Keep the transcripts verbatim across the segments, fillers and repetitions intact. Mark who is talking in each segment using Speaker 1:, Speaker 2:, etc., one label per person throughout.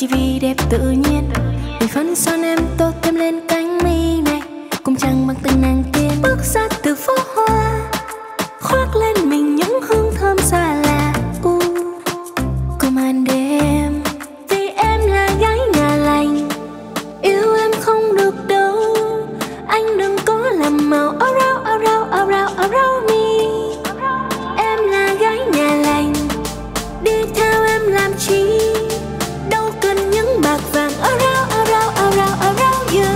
Speaker 1: chỉ vì đẹp tự nhiên. Vì phấn son em tô thêm lên cánh mi này, cũng chẳng bằng từng nàng tiên bước ra từ phố hoa, khoác lên mình những hương thơm xa lạ. u của màn đêm. Vì em là gái nhà lành, yêu em không được đâu, anh đừng có làm màu áo rao áo rao áo rao áo rao mi. Em là gái nhà lành, đi theo em làm chi, đâu cần những bạc vàng áo rao áo rao áo rao áo rao yeah.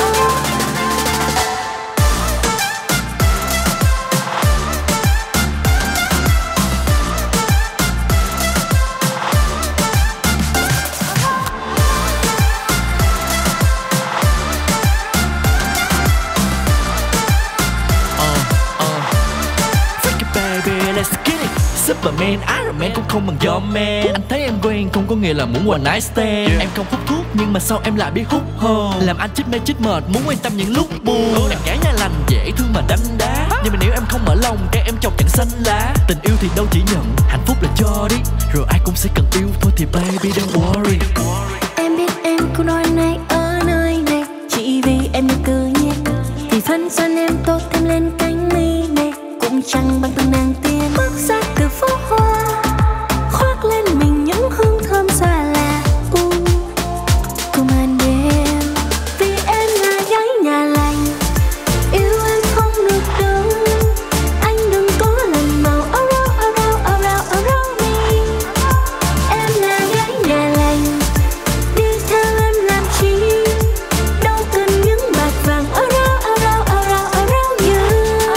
Speaker 2: Superman, Iron Man cũng không bằng your man. Anh thấy em quen không có nghĩa là muốn one night stand. Yeah. Em không hút thuốc nhưng mà sao em lại biết hút hồn. Làm anh chích mê chích mệt, muốn quan tâm những lúc buồn. Em gái nhà lành, dễ thương mà đanh đá. Nhưng mà nếu em không mở lòng, cái em trồng chẳng xanh lá. Tình yêu thì đâu chỉ nhận, hạnh phúc là cho đi. Rồi ai cũng sẽ cần yêu thôi thì baby don't worry.
Speaker 1: Em biết em câu nói này ở nơi này chỉ vì em yêu tự nhiên. Vì phấn son em tô thêm lên cánh mi này, cũng chẳng bằng từng nàng tiên bước ra từ phố hoa, khoác lên mình những hương thơm xa lạ. u của màn đêm. Vì em là gái nhà lành, yêu em không được đâu, anh đừng có lần màu áo rao áo rao áo rao áo rao mi. Em là gái nhà lành, đi theo em làm chi, đâu cần những bạc vàng áo rao áo rao áo rao áo rao yeah.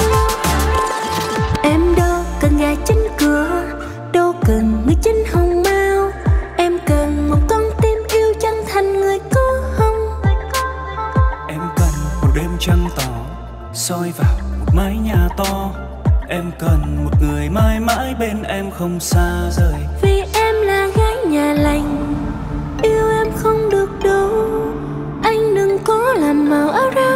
Speaker 1: Em đâu cần gà chân cửa, đâu cần người chân hồng mao, em cần một con tim yêu chân thành người có hồng.
Speaker 3: Em cần một đêm trăng tỏ soi vào một mái nhà to, em cần một người mãi mãi bên em không xa rời.
Speaker 1: Vì em là gái nhà lành, yêu em không được đâu, anh đừng có làm màu áo rao